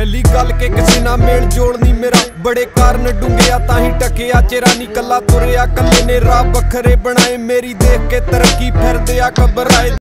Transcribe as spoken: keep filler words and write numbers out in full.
पहली गल के किसी ना मेल जोड़ नहीं मेरा, बड़े कारण डूंघिया ताही टकिया चेरा नी कला तुरया कल्ले ने राह बखरे बनाए, मेरी देख के तरक्की फिर दिया घबराए।